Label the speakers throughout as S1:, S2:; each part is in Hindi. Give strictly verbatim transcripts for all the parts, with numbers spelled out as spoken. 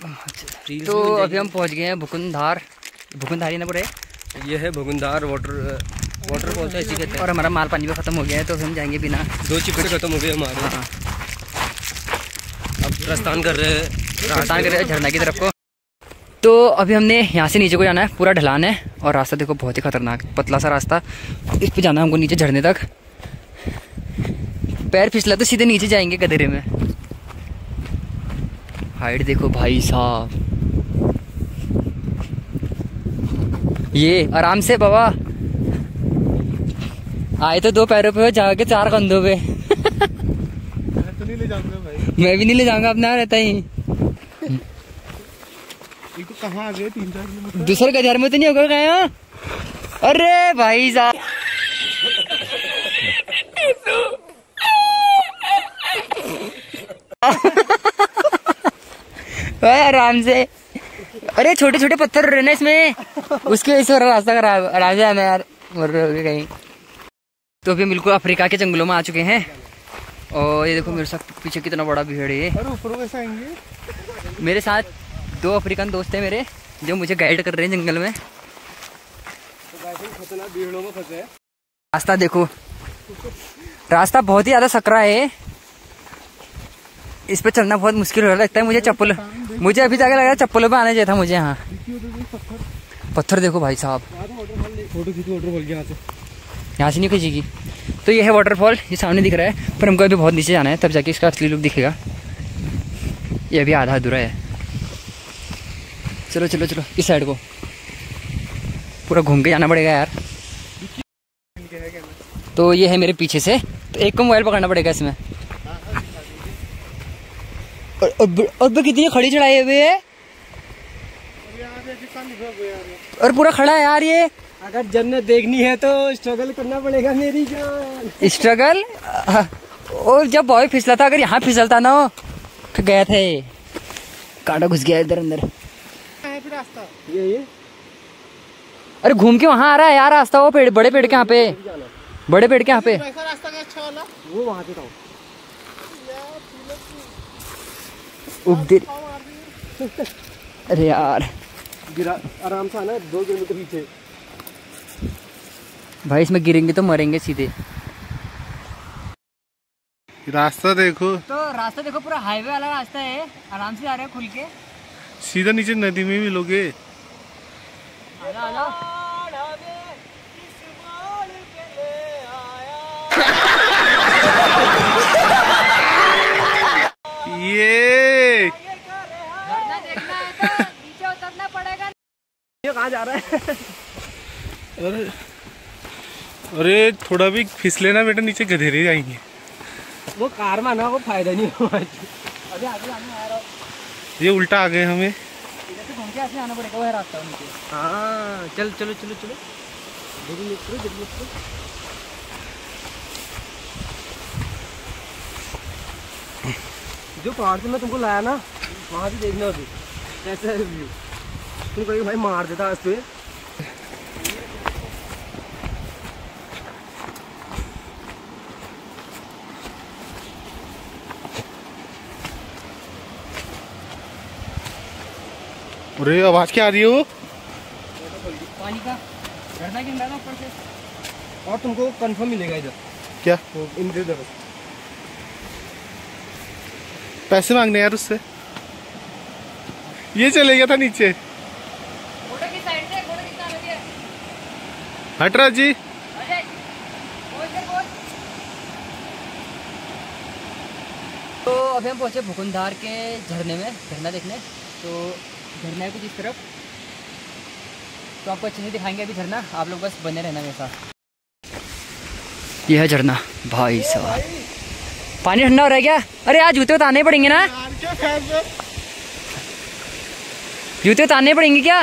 S1: तो अभी हम पहुंच गए हैं भुकुंधार, भुकुंधारी ना पूरे,
S2: ये है भुकुंधार वाटर वाटरफॉल था इसी के।
S1: और हमारा माल पानी भी खत्म हो गया है तो हम जाएंगे बिना,
S2: दो चिपटे खत्म हो गए हमारे। हाँ। अब प्रस्थान कर रहे हैं
S1: प्रस्थान कर रहे हैं झरना की तरफ को। तो अभी हमने यहाँ से नीचे को जाना है, पूरा ढलान है और रास्ता देखो बहुत ही खतरनाक पतला सा रास्ता, इस पे जाना है हमको नीचे झरने तक। पैर फिसला तो सीधे नीचे जाएंगे गधेरे में। हाइट देखो भाई साहब, ये आराम से बाबा आए तो दो पैरों पे हो, जाके चार कंधों पे।
S3: मैं तो नहीं ले जाऊंगा भाई।
S1: मैं भी नहीं ले जाऊंगा, अपना रहता ही।
S3: तो कहाँ आ गए? तीन चार किलोमीटर
S1: दूसरे गधेर में तो नहीं होगा गया। अरे भाई साहब आराम से। अरे छोटे छोटे पत्थर रहने इसमें, उसके वजह से रास्ता खराब। आराम से आना यार, मर रहे होगे कहीं। तो अभी बिल्कुल अफ्रीका के जंगलों में आ चुके हैं और ये देखो मेरे साथ पीछे कितना बड़ा भीड़ है।
S3: अरे ऊपर कैसे आएंगे?
S1: मेरे साथ दो अफ्रीकन दोस्त हैं मेरे जो मुझे गाइड कर रहे हैं जंगल में।
S3: खतरनाक भीड़ों में फंसे।
S1: रास्ता देखो, रास्ता बहुत ही ज्यादा सकरा है, इस पे चलना बहुत मुश्किल हो रहा लगता है मुझे। चप्पल मुझे अभी जाके लग रहा है चप्पलों पे आना चाहिए था मुझे। यहाँ पत्थर देखो भाई साहब,
S3: फोटो खींच वाटरफॉल के यहाँ से,
S1: यहाँ से नहीं खींचेगी। तो ये है वाटरफॉल, ये सामने दिख रहा है, पर हमको अभी बहुत नीचे जाना है तब जाके इसका असली लुक दिखेगा। ये अभी आधा अधूरा है। चलो चलो चलो इस साइड को पूरा घूम के जाना पड़ेगा यार। तो ये है मेरे पीछे से, तो एक को मोबाइल पकड़ना पड़ेगा इसमें। और अब कितनी खड़ी चढ़ाई हुई है और पूरा खड़ा है यार ये।
S2: अगर जन्नत देखनी है तो स्ट्रगल करना पड़ेगा मेरी जान।
S1: स्ट्रगल? और जब बॉय फिसला था, अगर यहाँ फिसलता ना तो गया था ये, कांटा घुस गया इधर अंदर।
S3: रास्ता
S2: ये ये
S1: अरे घूम के वहाँ आ रहा है यार रास्ता, वो पेड़, बड़े पेड़ के यहाँ पे, बड़े पेड़ के यहाँ पे।
S3: रास्ता क्या अच्छा वाला?
S2: वो वहाँ पे था।
S1: उगदिर। अरे यार
S2: गिरा आराम से आना, दो किलोमीटर पीछे।
S1: भाई इसमें गिरेंगे तो मरेंगे सीधे।
S3: रास्ता देखो,
S1: तो रास्ता देखो पूरा हाईवे वाला रास्ता है, आराम से आ रहे हैं खुल के।
S3: सीधा नीचे नदी में मिलोगे।
S1: आजा आजा।
S3: ये
S1: झरना देखना है तो नीचे उतरना पड़ेगा।
S2: ये कहाँ जा रहा है?
S3: अरे अरे थोड़ा भी फिसले ना बेटा, नीचे गधेरे जाएंगे।
S2: वो कार में आना को फायदा नहीं हुआ। अभी आगे आने आ रहा।
S3: ये उल्टा आ गए हमें।
S1: इधर से घूम के ऐसे आना पड़ेगा, वह रास्ता उनके।
S2: हाँ चल चलो चलो चलो जल्दी निकलो जल्दी निकलो। जो पहाड़ से मैं तुमको लाया ना, वहाँ से देखना अभी कैसा है व्यू। तुम कहोगे भाई मार देता आज पे।
S3: अरे आवाज क्या आ रही है? वो
S1: पानी का झरना गिर रहा है ऊपर से।
S2: और तुमको कंफर्म मिलेगा इधर।
S3: क्या?
S2: इन इधर
S3: पैसे मांगने यार उससे। ये चले गया था नीचे।
S1: घोड़े की साइड से, घोड़े की साइड से
S3: हट रहा जी।
S1: अजय बोल कर बोल। तो अभी हम पहुंचे भुकुंधार के झरने में, झरना देखने। तो झरना है कुछ इस तरफ, तो आपको अच्छे से दिखाएंगे अभी झरना, आप लोग बस बने रहना मेरे साथ। यह है झरना भाई साहब। पानी ठंडा हो रहा है क्या? अरे यार जूते उतारने पड़ेंगे ना, जूते उतारने पड़ेंगे क्या?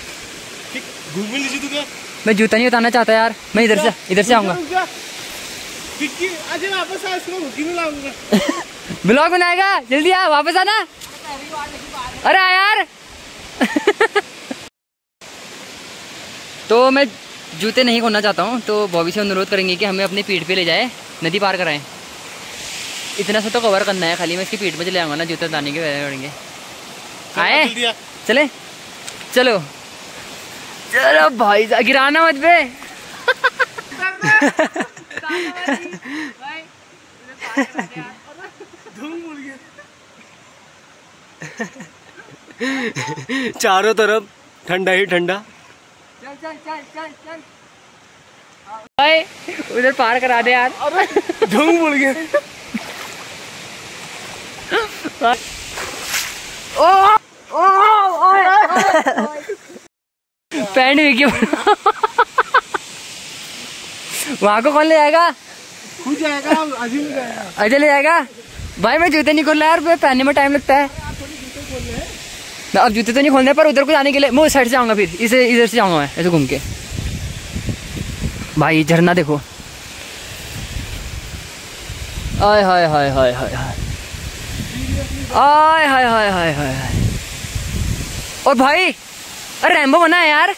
S1: मैं जूता नहीं उतारना चाहता यार, मैं इधर से इधर से आऊंगा। ब्लॉग बनाएगा, जल्दी आ, वापस आना। अरे आ यार। तो मैं जूते नहीं खोलना चाहता हूँ, तो बॉबी से अनुरोध करेंगे कि हमें अपनी पीठ पे ले जाए, नदी पार कराएं। इतना सा तो कवर करना है खाली, मैं इसकी पीठ पे चले आऊँगा ना, जूते उतारने के पड़ेंगे। आए चले चलो चलो भाई साहब गिराना मत बे।
S2: चारों तरफ ठंडा ही ठंडा।
S1: चल चल चल चल चल भाई उधर पार करा दे यार।
S3: धूम मुड़ गया।
S1: ओ ओ पैंट भी क्यों वहाँ को कौन ले जाएगा?
S3: खुद जाएगा अभी जाएगा।
S1: अजय ले जाएगा भाई। मैं जूते नहीं खोल रहा यार, पहनने में टाइम लगता है। अब जूते तो नहीं खोलने पर उधर को जाने के लिए मैं उस साइड से जाऊंगा, फिर इसे इधर से जाऊंगा मैं ऐसे घूम के। भाई झरना देखो, आय हाय हाय हाय हाय हाय आय हाय हाय हाय हाय हाय। और भाई अरे रैम्बो बना है यार,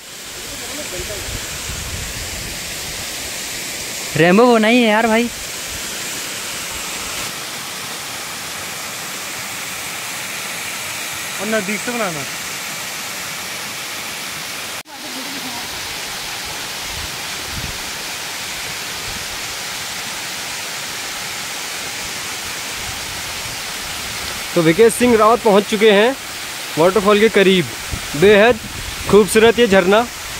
S1: रैम्बो बना ही है यार भाई।
S3: और नजदीक से बनाना।
S2: तो विकेश सिंह रावत पहुंच चुके हैं वाटरफॉल के करीब। बेहद खूबसूरत ये झरना,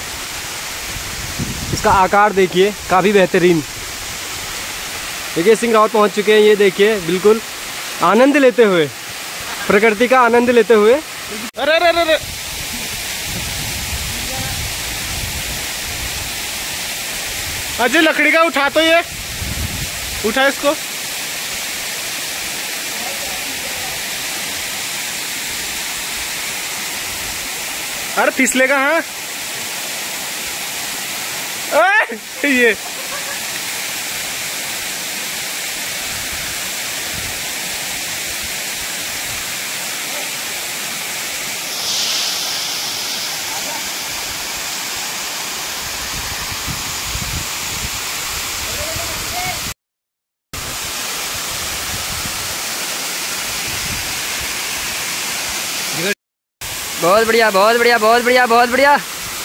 S2: इसका आकार देखिए काफ़ी बेहतरीन। विकेश सिंह रावत पहुंच चुके हैं, ये देखिए बिल्कुल आनंद लेते हुए, प्रकृति का आनंद लेते हुए।
S3: अरे अरे अरे अजय लकड़ी का उठा, तो ये उठा इसको। अरे फिसलेगा। हाँ अरे ये
S1: बहुत बढ़िया बहुत बढ़िया बहुत बढ़िया बहुत बढ़िया।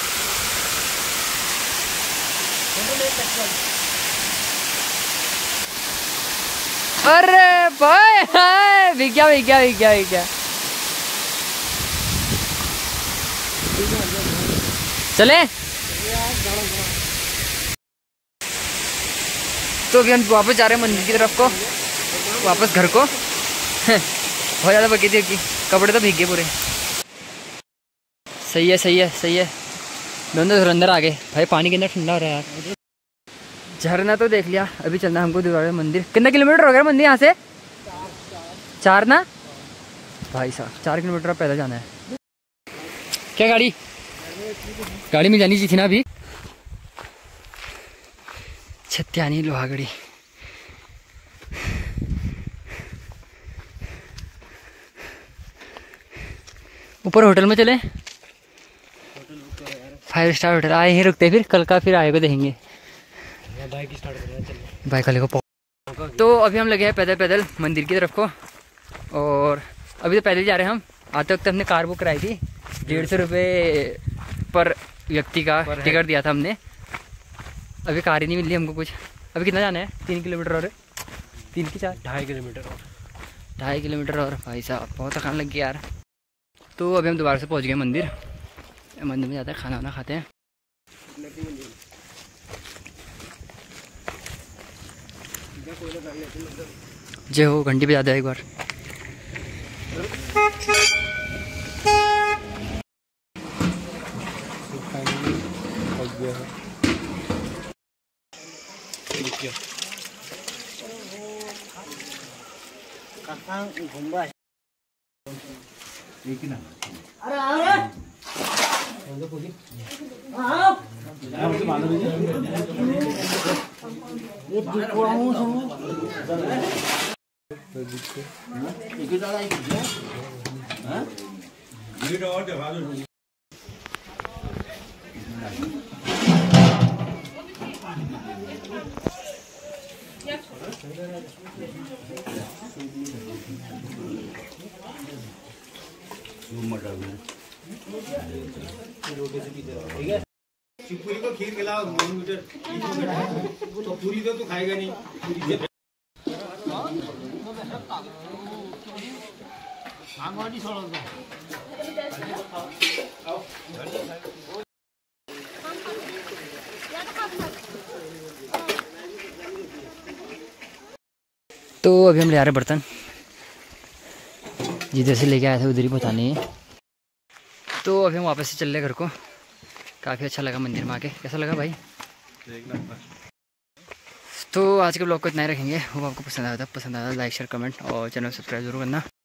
S1: अरे भाई हाय विज्ञा विज्ञा विज्ञा विज्ञा चले। तो अभी हम वापस जा रहे हैं मंदिर की तरफ को, वापस घर को। बहुत ज़्यादा बगी थी कि कपड़े तो भीगे पूरे। सही है सही है सही है। दोनों तो अंदर आ गए भाई, पानी के अंदर ठंडा हो रहा है यार। झरना तो देख लिया, अभी चलना हमको दोबारा मंदिर। कितना किलोमीटर हो गया मंदिर यहाँ से? चार ना भाई साहब, चार किलोमीटर पैदल जाना है। क्या गाड़ी गाड़ी में जानी चाहिए थी ना अभी। छत्यानी लोहागड़ी। ऊपर होटल में चले, फाइव स्टार होटल। आए ही रुकते, फिर कल का फिर आए को देखेंगे। बाइक वाले को। तो अभी हम लगे हैं पैदल पैदल मंदिर की तरफ को, और अभी तो पैदल जा रहे हैं हम। आते वक्त हमने कार बुक कराई थी, डेढ़ सौ रुपये पर व्यक्ति का टिकट दिया था हमने। अभी कार ही नहीं मिल रही हमको कुछ। अभी कितना जाना है? तीन किलोमीटर और तीन की चार
S2: ढाई किलोमीटर और
S1: ढाई किलोमीटर और भाई साहब बहुत थकान लग गई यार। तो अभी हम दोबारा से पहुंच गए मंदिर। मंदिर में जाते हैं, खाना वाना खाते हैं। जय हो, घंटी बजा दे एक बार।
S4: शिवपुरी को खीर खिलाओ तो पूरी तो तू खाएगा नहीं।
S1: तो अभी हम ले आ रहे बर्तन, जिधर से लेके आए थे उधर ही पहुँचाने है। तो अभी हम वापस से चल रहे घर को। काफ़ी अच्छा लगा मंदिर में आके। कैसा लगा भाई? तो आज के ब्लॉग को इतना ही रखेंगे। वो आपको पसंद आया था, पसंद आया लाइक शेयर कमेंट और चैनल सब्सक्राइब जरूर करना।